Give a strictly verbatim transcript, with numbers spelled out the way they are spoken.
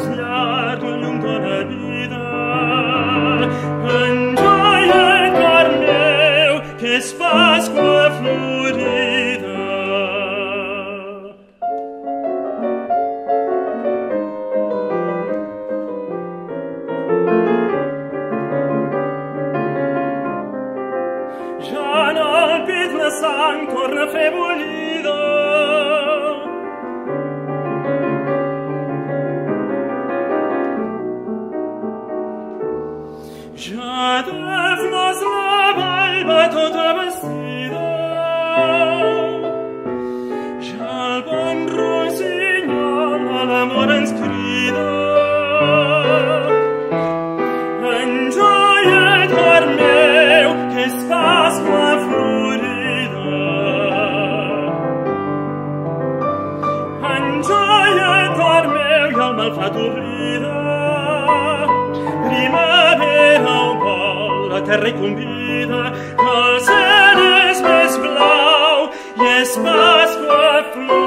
més llarg, llum de la vida. Enjoia, cor meu, que és Pasqua florida. Ja en el pit la sang torna a fer bullida. Ja de flors la vall va tota vestida. Ja el bon rossinyol a l'amor ens crida. Enjoia, cor meu, que és Pasqua florida. Enjoia, cor meu, i el malfat oblida. Primavera ho vol, la terra hi convida, que el cel és més blau i és Pasqua florida.